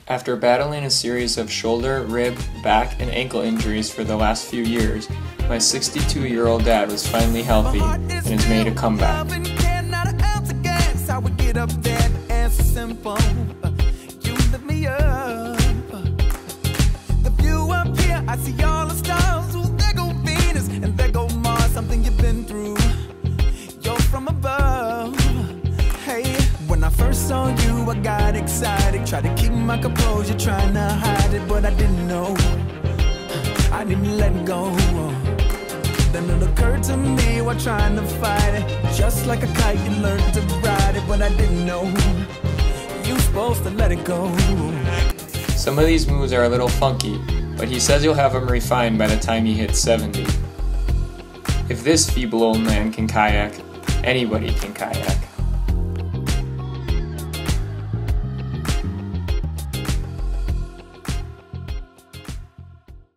After battling a series of shoulder, rib, back, and ankle injuries for the last few years, my 62-year-old dad was finally healthy and has made a comeback. When I first saw you, I got excited. Tried to keep my composure, trying to hide it, but I didn't know. I didn't let go. Then it occurred to me while trying to fight it. Just like a kite, you learned to ride it, but I didn't know. You're supposed to let it go. Some of these moves are a little funky, but he says he'll have them refined by the time he hits 70. If this feeble old man can kayak, anybody can kayak.